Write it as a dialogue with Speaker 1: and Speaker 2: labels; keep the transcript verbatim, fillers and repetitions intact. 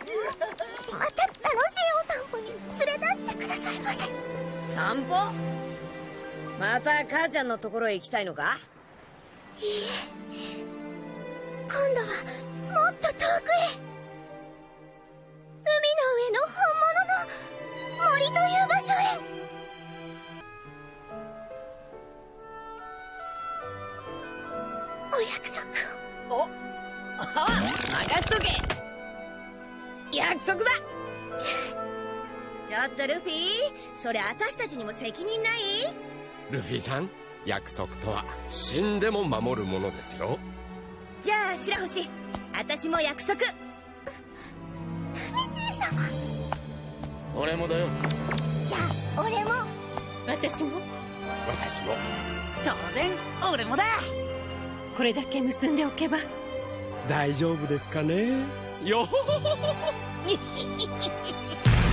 Speaker 1: また楽しいお散歩に連れ出してくださいませ。
Speaker 2: 散歩？また母ちゃんのところへ行きたいのか？
Speaker 1: いいえ、今度はもっと遠くへ。海の上の本物の森という場所へ。お約束を。
Speaker 2: お、あ、任しとけ。約束だ。ちょっとルフィ、それ私たちにも責任ない？
Speaker 3: ルフィさん、約束とは死んでも守るものですよ。
Speaker 2: じゃあ白星、私も約束。
Speaker 1: ナミじい様。
Speaker 3: 俺もだよ。
Speaker 1: じゃあ俺も。
Speaker 4: 私も。
Speaker 3: 私も。
Speaker 5: 当然俺もだ。
Speaker 4: これだけ結んでおけば
Speaker 6: 大丈夫ですかね。
Speaker 3: よほほほほほ。